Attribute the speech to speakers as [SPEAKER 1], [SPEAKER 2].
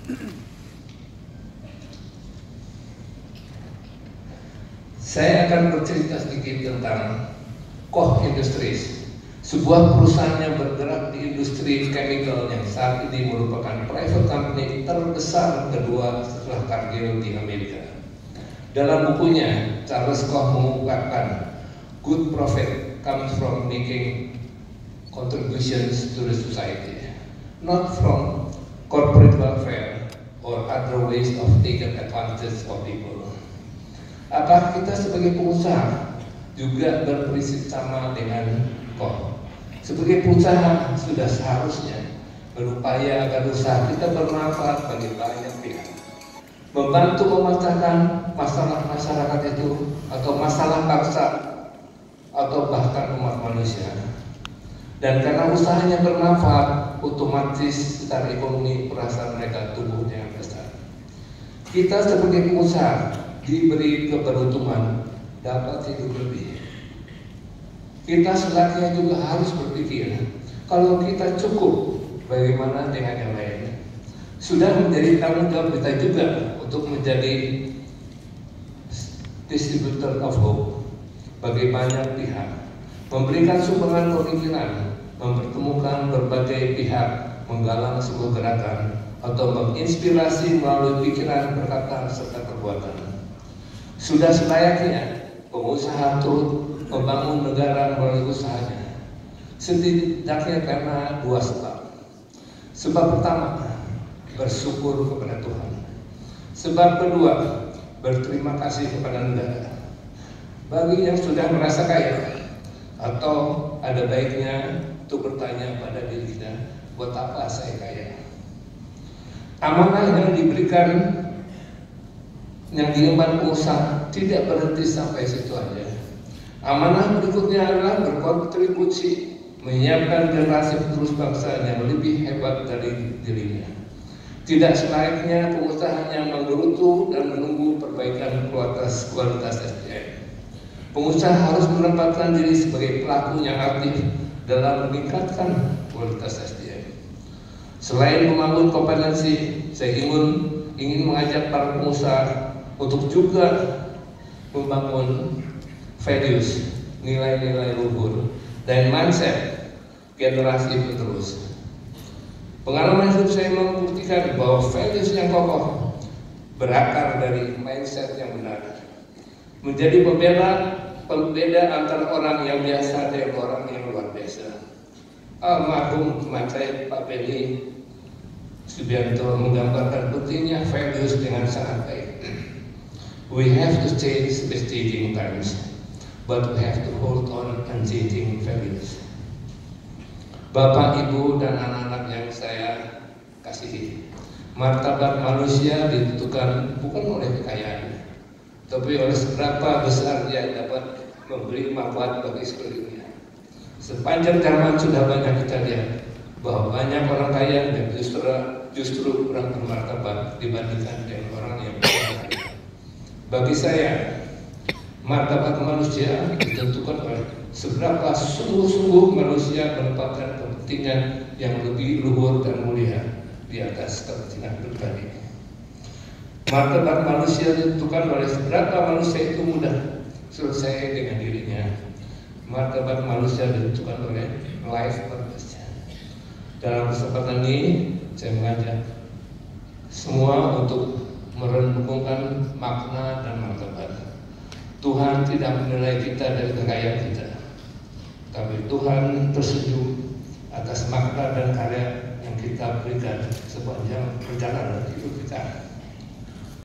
[SPEAKER 1] Saya akan bercerita sedikit tentang Koch Industries, sebuah perusahaan yang bergerak di industri chemical yang saat ini merupakan private company terbesar kedua setelah Cargill di Amerika. Dalam bukunya, Charles Koch mengungkapkan, good profit comes from making contributions to the society, not from corporate welfare or other ways of taking advantage of people. Apakah kita sebagai pengusaha juga berprinsip sama dengan Koch? Sebagai pengusaha sudah seharusnya berupaya agar usaha kita bermanfaat bagi banyak pihak, membantu memecahkan masalah masyarakat itu atau masalah bangsa atau bahkan umat manusia. Dan karena usahanya bermanfaat, otomatis secara ekonomi perasaan mereka tumbuh dengan besar. Kita sebagai pengusaha diberi keberuntungan dapat hidup lebih. Kita selatnya juga harus berpikir, kalau kita cukup, bagaimana dengan yang lain? Sudah menjadi tanggung jawab kita juga untuk menjadi distributor of hope bagi banyak pihak, memberikan sumbangan pemikiran, mempertemukan berbagai pihak, menggalang sebuah gerakan, atau menginspirasi melalui pikiran, perkataan, serta perbuatan. Sudah selayaknya pengusaha turut membangun negara melalui usahanya, setidaknya karena dua sebab. Sebab pertama, bersyukur kepada Tuhan. Sebab kedua, berterima kasih kepada negara. Bagi yang sudah merasa kaya, atau ada baiknya untuk bertanya pada diri kita, buat apa saya kaya? Amanah yang diberikan, yang diemban pengusaha tidak berhenti sampai situ aja. Amanah berikutnya adalah berkontribusi menyiapkan generasi penerus bangsa yang lebih hebat dari dirinya. Tidak selayaknya pengusaha hanya menggerutu dan menunggu perbaikan kualitas SDM. Pengusaha harus menempatkan diri sebagai pelaku yang aktif dalam meningkatkan kualitas SDM. Selain membangun kompetensi, saya ingin mengajak para pengusaha untuk juga membangun values, nilai-nilai luhur, dan mindset generasi penerus. Pengalaman hidup saya membuktikan bahwa values yang kokoh berakar dari mindset yang benar, menjadi pembeda antara orang yang biasa dan orang yang luar biasa. Almarhum teman saya Pak Beni Subianto menggambarkan pentingnya values dengan sangat baik. We have to change with changing times, but we have to hold on unchanging values. Bapak, Ibu, dan anak-anak yang saya kasihi, martabat manusia ditentukan bukan oleh kekayaan, tapi oleh seberapa besar dia dapat memberi manfaat bagi sekelilingnya. Sepanjang zaman sudah banyak kita lihat bahwa banyak orang kaya yang justru kurang bermartabat dibandingkan dengan orang yang bermartabat. Bagi saya, martabat manusia ditentukan oleh seberapa sungguh-sungguh manusia menempatkan kepentingan yang lebih luhur dan mulia di atas kepentingan pribadi. Martabat manusia ditentukan oleh seberapa manusia itu mudah selesai dengan dirinya. Martabat manusia ditentukan oleh life purpose. Dalam kesempatan ini, saya mengajak semua untuk merenungkan makna dan martabat. Tuhan tidak menilai kita dari kekayaan kita, tapi Tuhan tersenyum atas makna dan karya yang kita berikan sepanjang perjalanan hidup kita.